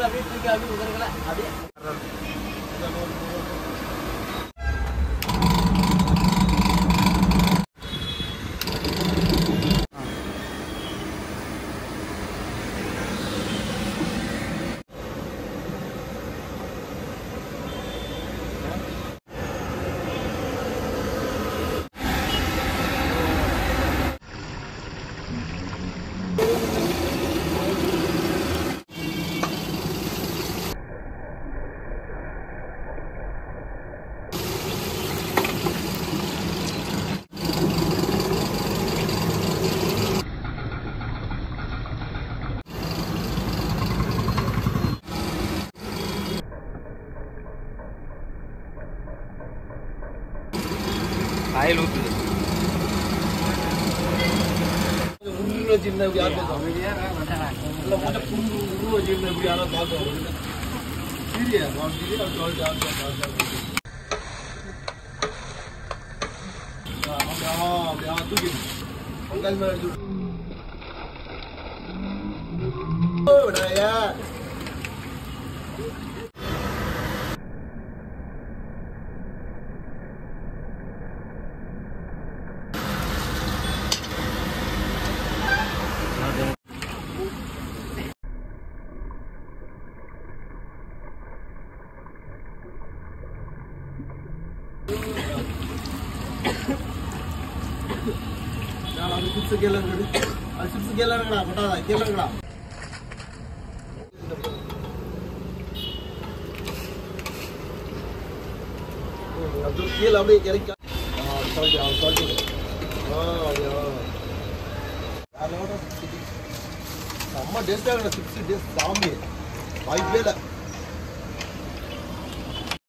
அப்படியே தூக்கி அப்படியே உதறல அப்படியே ஆயில் ஊற்றுது உருளை வச்சிருந்தா இப்படி யார் பார்த்தோம் இல்லை மட்டும் புண்ணு உருளை வச்சிருந்தா இப்படி யாராவது பார்த்தோம் சீரியா அப்படியா தூக்கி பொங்கல் மேலே விடாயா அது சிப்ஸ் கேளுங்கடா அது சிப்ஸ் கேளுங்கடா பட்டாதா கேளுங்கடா அது கீழே அப்படியே இறக்கி செம்ம டேஸ்டாக சிப்ஸ் டேஸ்ட் சாமி வாய்ப்பே இல்லை